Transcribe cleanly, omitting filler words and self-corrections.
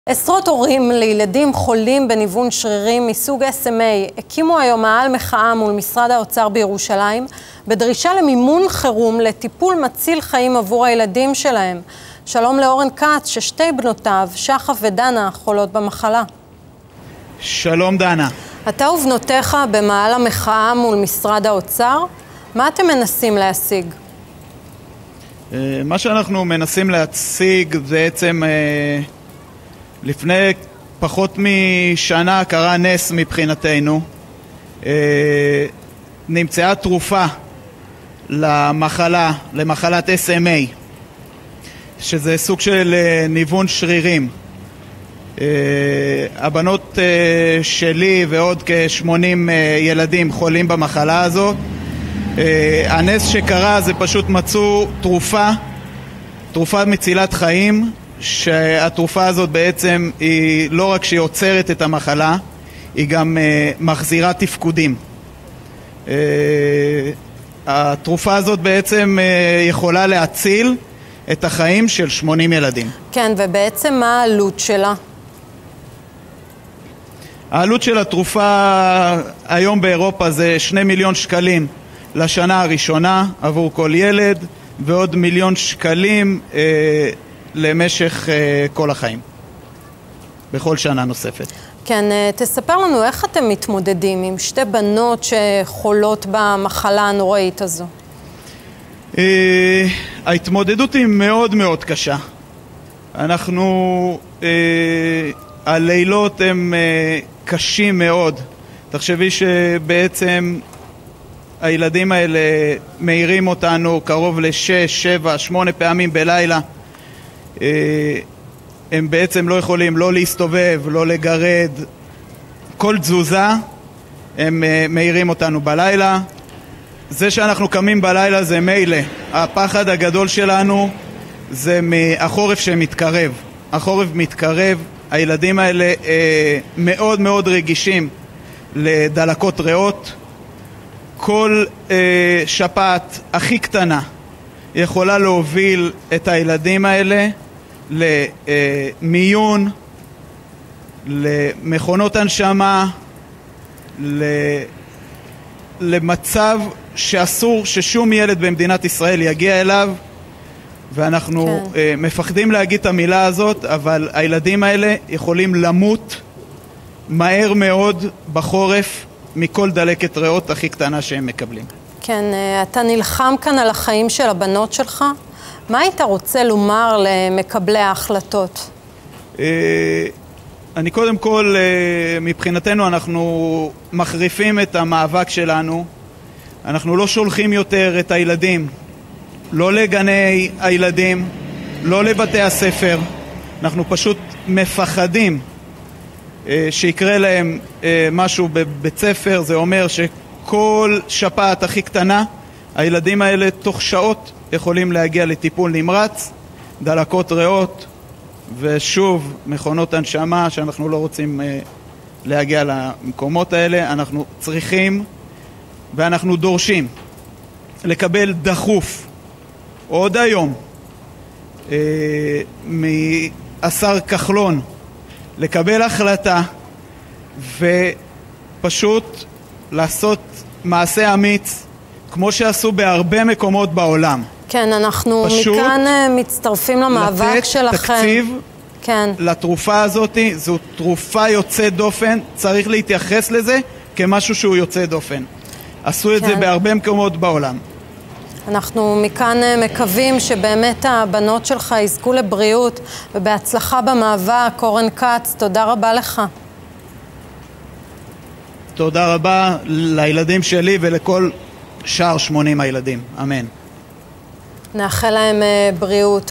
עשרות הורים לילדים חולים בניוון שרירים מסוג SMA הקימו היום מאהל מחאה מול משרד האוצר בירושלים בדרישה למימון חירום לטיפול מציל חיים עבור הילדים שלהם. שלום לאורן כץ ששתי בנותיו, שחף ודנה, חולות במחלה. שלום דנה. אתה ובנותיך במאהל המחאה מול משרד האוצר, מה אתם מנסים להשיג? מה שאנחנו מנסים להציג זה בעצם לפני פחות משנה קרה נס מבחינתנו. נמצאה תרופה למחלת SMA, שזה סוג של ניוון שרירים. הבנות שלי ועוד כ-80 ילדים חולים במחלה הזאת. הנס שקרה זה פשוט מצאו תרופה מצילת חיים, שהתרופה הזאת בעצם היא לא רק שהיא עוצרת את המחלה, היא גם מחזירה תפקודים. התרופה הזאת בעצם יכולה להציל את החיים של 80 ילדים. כן, ובעצם מה העלות שלה? העלות של התרופה היום באירופה זה 2 מיליון שקלים לשנה הראשונה עבור כל ילד, ועוד 1 מיליון שקלים למשך כל החיים, בכל שנה נוספת. כן, תספר לנו איך אתם מתמודדים עם שתי בנות שחולות במחלה הנוראית הזו. ההתמודדות היא מאוד מאוד קשה. הלילות הם קשים מאוד. תחשבי שבעצם הילדים האלה מהירים אותנו קרוב ל6, 7, 8 פעמים בלילה. הם בעצם לא יכולים לא להסתובב, לא לגרד. כל תזוזה הם מהירים אותנו בלילה. זה שאנחנו קמים בלילה זה מילא. הפחד הגדול שלנו זה מהחורף שמתקרב. החורף מתקרב. הילדים האלה מאוד מאוד רגישים לדלקות ריאות. כל שפעת הכי קטנה יכולה להוביל את הילדים האלה למיון, למכונות הנשמה, למצב שאסור ששום ילד במדינת ישראל יגיע אליו, ואנחנו מפחדים להגיד את המילה הזאת, אבל הילדים האלה יכולים למות מהר מאוד בחורף מכל דלקת ריאות הכי קטנה שהם מקבלים. כן, אתה נלחם כאן על החיים של הבנות שלך. מה היית רוצה לומר למקבלי ההחלטות? אני קודם כל, מבחינתנו אנחנו מחריפים את המאבק שלנו. אנחנו לא שולחים יותר את הילדים, לא לגני הילדים, לא לבתי הספר. אנחנו פשוט מפחדים שיקרה להם משהו בבית ספר. זה אומר שכל שפעת הכי קטנה, הילדים האלה תוך שעות יכולים להגיע לטיפול נמרץ, דלקות ריאות, ושוב מכונות הנשמה שאנחנו לא רוצים להגיע למקומות האלה. אנחנו צריכים ואנחנו דורשים לקבל דחוף עוד היום מהשר כחלון לקבל החלטה ופשוט לעשות מעשה אמיץ כמו שעשו בהרבה מקומות בעולם. כן, אנחנו מכאן מצטרפים למאבק שלכם. לתת תקציב כן. לתרופה הזאת. זו תרופה יוצאת דופן, צריך להתייחס לזה כמשהו שהוא יוצא דופן. עשו את זה בהרבה מקומות בעולם. אנחנו מכאן מקווים שבאמת הבנות שלך יזכו לבריאות ובהצלחה במאבק. אורן כץ, תודה רבה לך. תודה רבה לילדים שלי ולכל שאר 80 הילדים. אמן. נאחל להם בריאות.